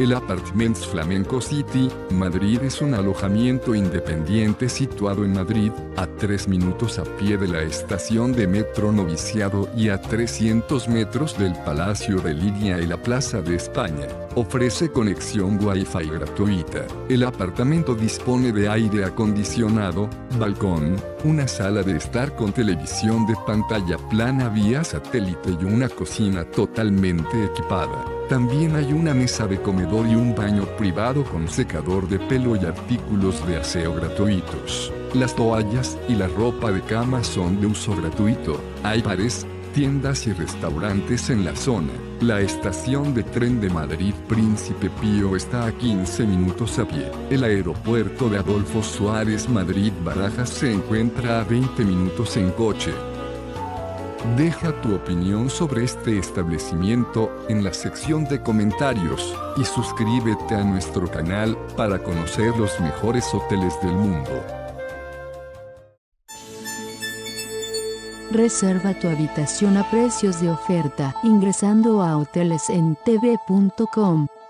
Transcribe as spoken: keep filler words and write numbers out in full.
El Apartments Flamenco City, Madrid es un alojamiento independiente situado en Madrid, a tres minutos a pie de la estación de metro Noviciado y a trescientos metros del Palacio de Lidia y la Plaza de España. Ofrece conexión Wi-Fi gratuita. El apartamento dispone de aire acondicionado, balcón, una sala de estar con televisión de pantalla plana vía satélite y una cocina totalmente equipada. También hay una mesa de comedor y un baño privado con secador de pelo y artículos de aseo gratuitos. Las toallas y la ropa de cama son de uso gratuito. Hay bares, tiendas y restaurantes en la zona. La estación de tren de Madrid Príncipe Pío está a quince minutos a pie. El aeropuerto de Adolfo Suárez Madrid Barajas se encuentra a veinte minutos en coche. Deja tu opinión sobre este establecimiento en la sección de comentarios y suscríbete a nuestro canal para conocer los mejores hoteles del mundo. Reserva tu habitación a precios de oferta ingresando a hoteles en t v punto com.